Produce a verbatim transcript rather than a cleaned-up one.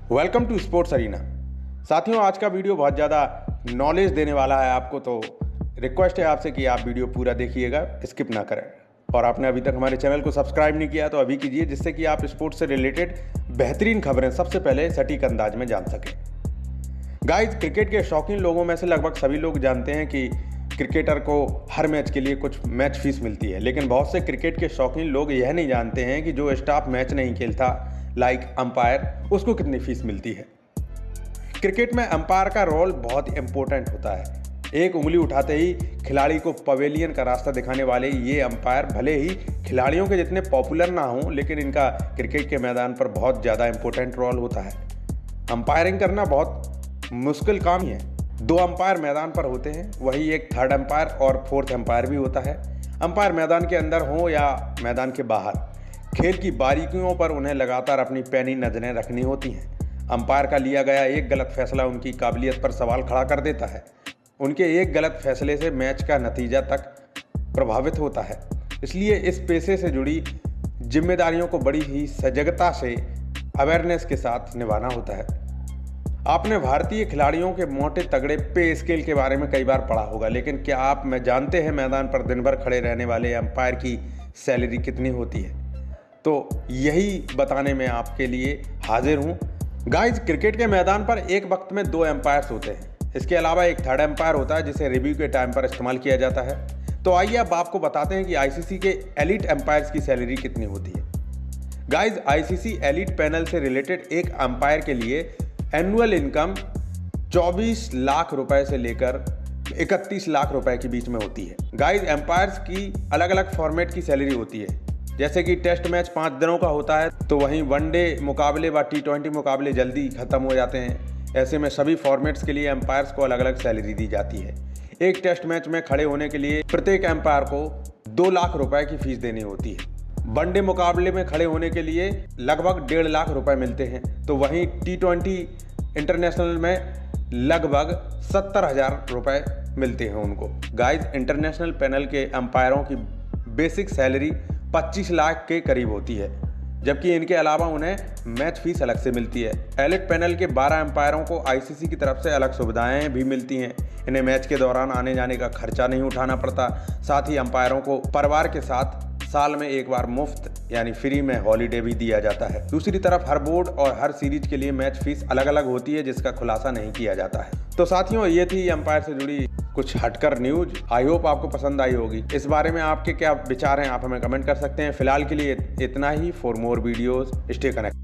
Welcome to sports arena. साथियों, आज का वीडियो बहुत ज़्यादा नॉलेज देने वाला है आपको, तो रिक्वेस्ट है आपसे कि आप वीडियो पूरा देखिएगा, स्किप ना करें। और आपने अभी तक हमारे चैनल को सब्सक्राइब नहीं किया तो अभी कीजिए, जिससे कि आप स्पोर्ट्स से रिलेटेड बेहतरीन खबरें सबसे पहले सटीक अंदाज में जान सकें। गाइस, क्रिकेट के शौकीन लोगों में से लगभग सभी लोग जानते हैं कि क्रिकेटर को हर मैच के लिए कुछ मैच फीस मिलती है, लेकिन बहुत से क्रिकेट के शौकीन लोग यह नहीं जानते हैं कि जो स्टाफ मैच नहीं खेलता, लाइक अंपायर, उसको कितनी फीस मिलती है। क्रिकेट में अंपायर का रोल बहुत इंपॉर्टेंट होता है। एक उंगली उठाते ही खिलाड़ी को पवेलियन का रास्ता दिखाने वाले ये अंपायर भले ही खिलाड़ियों के जितने पॉपुलर ना हों, लेकिन इनका क्रिकेट के मैदान पर बहुत ज़्यादा इंपॉर्टेंट रोल होता है। अंपायरिंग करना बहुत मुश्किल काम ही है। दो अंपायर मैदान पर होते हैं, वही एक थर्ड अंपायर और फोर्थ अंपायर भी होता है। अंपायर मैदान के अंदर हो या मैदान के बाहर, खेल की बारीकियों पर उन्हें लगातार अपनी पैनी नज़रें रखनी होती हैं। अंपायर का लिया गया एक गलत फैसला उनकी काबिलियत पर सवाल खड़ा कर देता है। उनके एक गलत फैसले से मैच का नतीजा तक प्रभावित होता है। इसलिए इस पेशे से जुड़ी जिम्मेदारियों को बड़ी ही सजगता से, अवेयरनेस के साथ निभाना होता है। आपने भारतीय खिलाड़ियों के मोटे तगड़े पे स्केल के बारे में कई बार पढ़ा होगा, लेकिन क्या आप में जानते हैं मैदान पर दिन भर खड़े रहने वाले अंपायर की सैलरी कितनी होती है? तो यही बताने में आपके लिए हाजिर हूँ। गाइस, क्रिकेट के मैदान पर एक वक्त में दो एम्पायर्स होते हैं। इसके अलावा एक थर्ड एम्पायर होता है जिसे रिव्यू के टाइम पर इस्तेमाल किया जाता है। तो आइए अब आपको बताते हैं कि आईसीसी के एलिट एम्पायर्स की सैलरी कितनी होती है। गाइस, आईसीसी एलिट पैनल से रिलेटेड एक एम्पायर के लिए एनुअल इनकम चौबीस लाख रुपए से लेकर इकतीस लाख रुपए के बीच में होती है। गाइस, एम्पायर्स की अलग अलग फॉर्मेट की सैलरी होती है। जैसे कि टेस्ट मैच पाँच दिनों का होता है, तो वहीं वनडे मुकाबले व टी ट्वेंटी मुकाबले जल्दी ख़त्म हो जाते हैं। ऐसे में सभी फॉर्मेट्स के लिए एम्पायर्स को अलग अलग सैलरी दी जाती है। एक टेस्ट मैच में खड़े होने के लिए प्रत्येक एम्पायर को दो लाख रुपए की फीस देनी होती है। वनडे मुकाबले में खड़े होने के लिए लगभग डेढ़ लाख रुपए मिलते हैं, तो वहीं टी ट्वेंटी इंटरनेशनल में लगभग सत्तर हज़ार रुपये मिलते हैं उनको। गाइस, इंटरनेशनल पैनल के एम्पायरों की बेसिक सैलरी पच्चीस लाख के करीब होती है, जबकि इनके अलावा उन्हें मैच फीस अलग से मिलती है। एलिट पैनल के बारह एम्पायरों को आईसीसी की तरफ से अलग सुविधाएं भी मिलती हैं। इन्हें मैच के दौरान आने जाने का खर्चा नहीं उठाना पड़ता। साथ ही एम्पायरों को परिवार के साथ साल में एक बार मुफ्त यानी फ्री में हॉलीडे भी दिया जाता है। दूसरी तरफ हर बोर्ड और हर सीरीज के लिए मैच फीस अलग अलग होती है, जिसका खुलासा नहीं किया जाता है। तो साथियों, ये थी एम्पायर से जुड़ी कुछ हटकर न्यूज। आई होप आपको पसंद आई होगी। इस बारे में आपके क्या विचार हैं, आप हमें कमेंट कर सकते हैं। फिलहाल के लिए इतना ही। For more videos, stay connect.